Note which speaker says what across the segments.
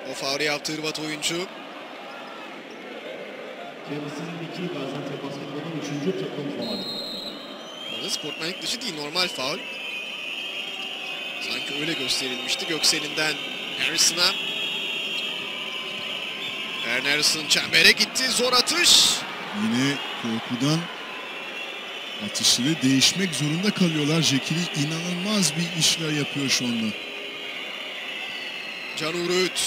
Speaker 1: O faulü yaptı Hırvat oyuncu. Burada sportmenlik dışı değil, normal faul. Sanki öyle gösterilmişti. Göksel'inden Harrison'a. Harrison çembere gitti. Zor atış.
Speaker 2: Yine korkudan atışları değişmek zorunda kalıyorlar. Jekiri inanılmaz bir işler yapıyor şu anda.
Speaker 1: Can Uğur'ut.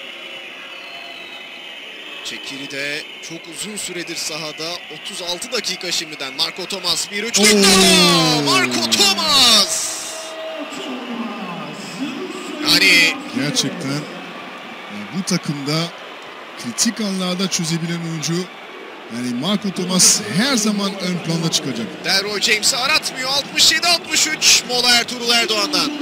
Speaker 1: Jekiri çok uzun süredir sahada. 36 dakika şimdiden. Marco Thomas 1-3 gitti. Marco Thomas. Yani
Speaker 2: gerçekten bu takımda kritik anlarda çözebilen oyuncu, yani Marco Thomas her zaman ön planda çıkacak.
Speaker 1: Delroy James'i aratmıyor. 67-63 mola Ertuğrul Erdoğan'dan.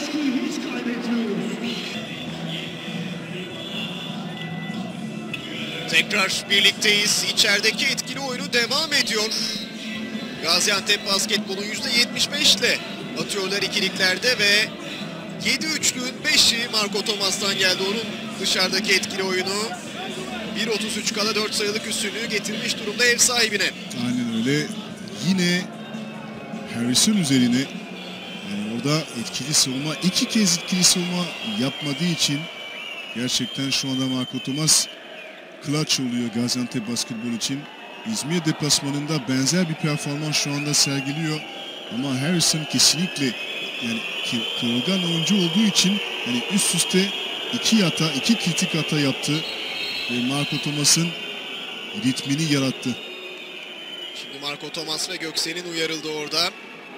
Speaker 1: Tekrar birlikteyiz. İçerideki etkili oyunu devam ediyor. Gaziantep basketbolun %75 ile atıyorlar ikiliklerde ve 7 üçlüğün 5'i Marco Thomas'tan geldi. Onun dışarıdaki etkili oyunu 1.33 kala 4 sayılık üstünlüğü getirmiş durumda ev sahibine.
Speaker 2: Aynen öyle. Yine Harrison üzerine, yani orada etkili savunma, 2 kez etkili savunma yapmadığı için gerçekten şu anda Marco Thomas clutch oluyor Gaziantep basketbol için. İzmir deplasmanında benzer bir performans şu anda sergiliyor. Ama Harrison kesinlikle, yani kırılgan oyuncu olduğu için yani üst üste 2 kritik hata yaptı ve Marco Thomas'ın ritmini yarattı.
Speaker 1: Şimdi Marco Thomas ve Göksel'in uyarıldı orada.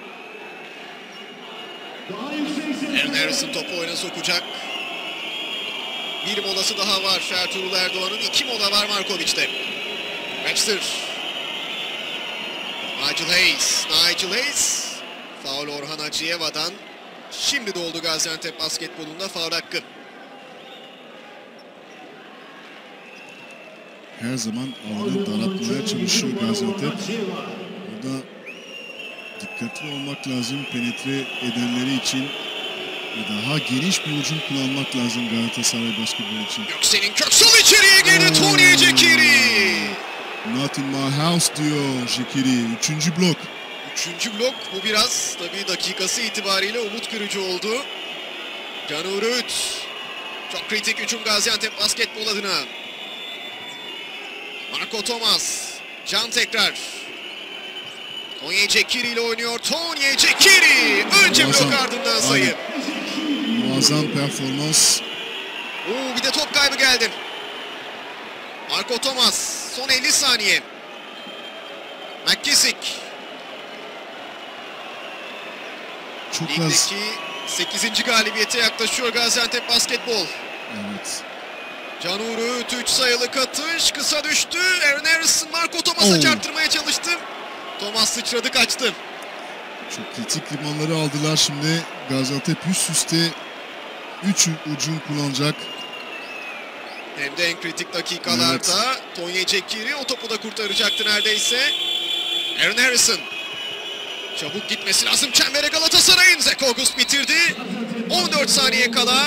Speaker 1: Aaron Harrison topu oyuna sokacak. Bir molası daha var Ertuğrul Erdoğan'ın. 2 mola var Markovic'te. Baxter. Nigel Hayes. Faul Orhan Hacıyeva'dan. Şimdi doldu Gaziantep basketbolunda faul hakkı.
Speaker 2: Her zaman alanı daraltmaya çalışıyor Gaziantep. Burada dikkatli olmak lazım penetre edenleri için. Daha geniş bir hücum kullanmak lazım Galatasaray basketbol için.
Speaker 1: Göksel'in Köksal içeriye girdi. Tony Jekiri.
Speaker 2: Not in my house diyor Jekiri. 3. blok.
Speaker 1: 3. blok. Bu biraz tabii dakikası itibariyle umut kırıcı oldu. Can Uğur'ut. Çok kritik hücum Gaziantep basketbol adına. Marco Thomas. Can tekrar. Tony Jekiri ile oynuyor. Tony Jekiri. Önce blok ardından sayı.
Speaker 2: Muazzam performans.
Speaker 1: Bir de top kaybı geldi. Marco Thomas. Son 50 saniye. McKissick.
Speaker 2: Çok
Speaker 1: Ligdeki 8. galibiyete yaklaşıyor Gaziantep basketbol.
Speaker 2: Evet.
Speaker 1: Can Uğur'ut 3 sayılık atış. Kısa düştü. Aaron Harrison Marco Thomas'a çarptırmaya çalıştı. Thomas sıçradı kaçtı.
Speaker 2: Çok kritik limanları aldılar şimdi. Gaziantep üst üste 3 hücum kullanacak.
Speaker 1: Hem de en kritik dakikalarda. Evet. Tony Jekiri o topu da kurtaracaktı neredeyse. Aaron Harrison. Çabuk gitmesi lazım çembere Galatasaray'ın. Zach August bitirdi. 14 saniye kala.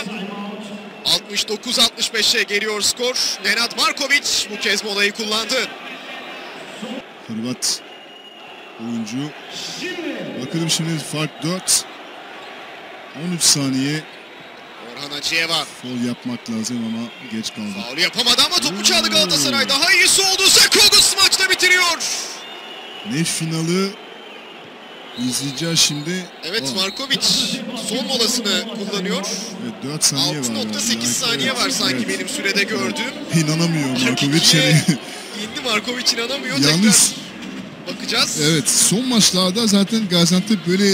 Speaker 1: 69-65'e geliyor skor. Nenad Markovic bu kez molayı kullandı.
Speaker 2: Hırvat oyuncu. Bakalım şimdi fark 4. 13 saniye.
Speaker 1: Orhan Hacıyeva.
Speaker 2: Foul yapmak lazım ama geç kaldı.
Speaker 1: Faul yapamadı ama topu çaldı Galatasaray. Daha iyisi oldu. Zach August maçta bitiriyor.
Speaker 2: Ne finali izleyeceğiz şimdi.
Speaker 1: Evet, Markovic son molasını kullanıyor.
Speaker 2: Evet, 4 saniye var.
Speaker 1: 6.8 saniye var sanki benim sürede gördüğüm.
Speaker 2: İnanamıyor Markovic.
Speaker 1: İndi Markovic, inanamıyor.
Speaker 2: Yalnız
Speaker 1: tekrar bakacağız.
Speaker 2: Evet, son maçlarda zaten Gaziantep böyle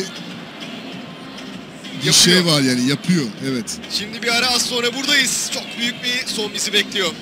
Speaker 2: bir şey var yani, yapıyor. Evet.
Speaker 1: Şimdi bir ara, az sonra buradayız. Çok büyük bir son bizi bekliyor.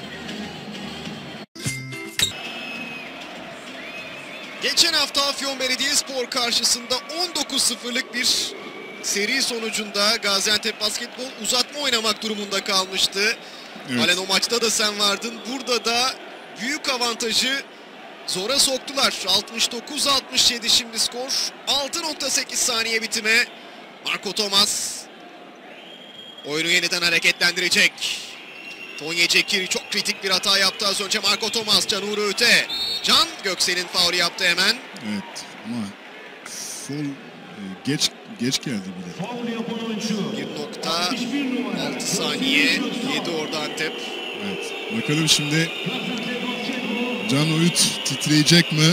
Speaker 1: Geçen hafta Afyon Belediyespor karşısında 19-0'lık bir seri sonucunda Gaziantep basketbol uzatma oynamak durumunda kalmıştı. Evet. Halen o maçta da sen vardın. Burada da büyük avantajı zora soktular. 69-67 şimdi skor. 6.8 saniye bitime. Marco Thomas oyunu yeniden hareketlendirecek. Onyecekiri çok kritik bir hata yaptı az önce. Marco Thomas, Can Uğur Öğüt'e. Can Göksel'in faulü yaptı hemen.
Speaker 2: Evet ama foul geç geldi bile.
Speaker 1: 1.6 saniye yedi orada Antep.
Speaker 2: Evet. Bakalım şimdi Can Öğüt titreyecek mi?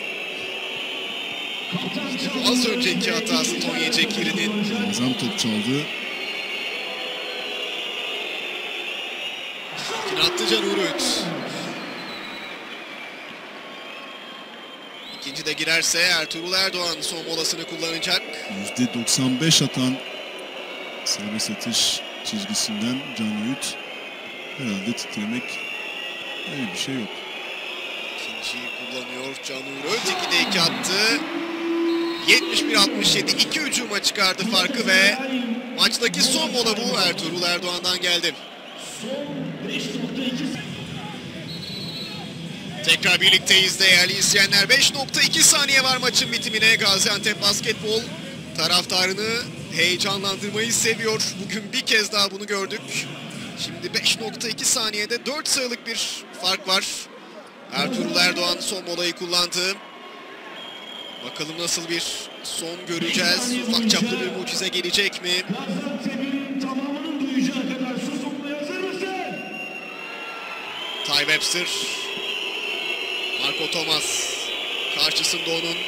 Speaker 1: İşte bu az önceki hatası Onyecekiri'nin.
Speaker 2: Muazzam top çaldı.
Speaker 1: Yine attı Can Uğur Öğüt. İkinci de girerse Ertuğrul Erdoğan son molasını kullanacak.
Speaker 2: %95 atan serbest atış çizgisinden Can Öğüt. Herhalde titremek öyle bir şey yok.
Speaker 1: İkinciyi kullanıyor Can Uğur Öğüt. 2'de 2 attı. 71-67 2 hücuma çıkardı farkı ve maçtaki son mola bu. Ertuğrul Erdoğan'dan geldi. Tekrar birlikteyiz değerli izleyenler. 5.2 saniye var maçın bitimine. Gaziantep Basketbol taraftarını heyecanlandırmayı seviyor. Bugün bir kez daha bunu gördük. Şimdi 5.2 saniyede 4 sayılık bir fark var. Ertuğrul Erdoğan son molayı kullandı. Bakalım nasıl bir son göreceğiz. Ufak çaplı bir mucize gelecek mi? Ty Webster. Marco Thomas. Karşısında onun.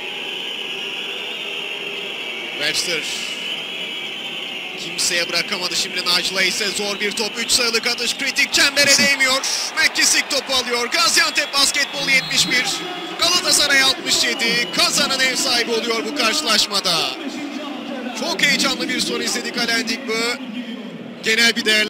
Speaker 1: Webster. Kimseye bırakamadı şimdi Najla ise zor bir top. 3 sayılık atış kritik çembere değmiyor. McKissick topu alıyor. Gaziantep Basketbol 71. Galatasaray 67. Kazanan ev sahibi oluyor bu karşılaşmada. Çok heyecanlı bir son izledik Alain Digbö. Genel bir değerlendirme.